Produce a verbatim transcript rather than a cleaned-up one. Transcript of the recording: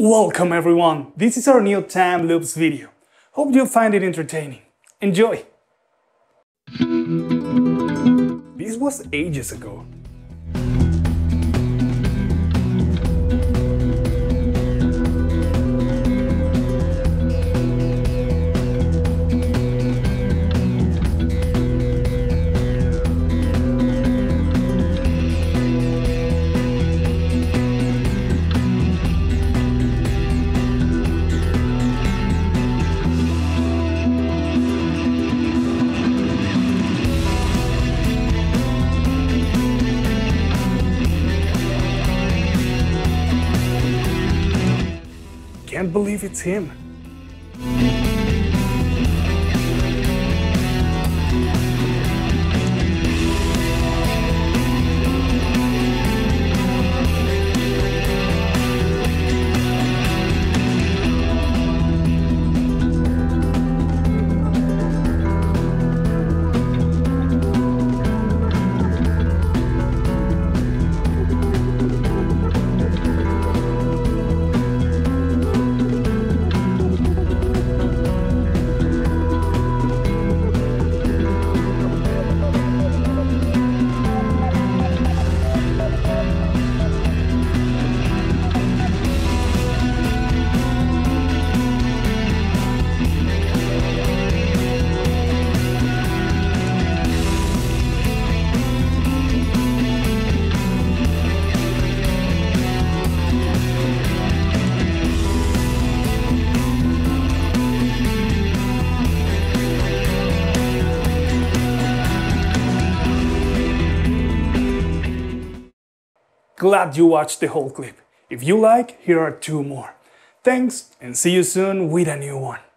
Welcome everyone, this is our new time loops video. Hope you find it entertaining. Enjoy! This was ages ago. Can't believe it's him. Glad you watched the whole clip. If you like, here are two more. Thanks and see you soon with a new one.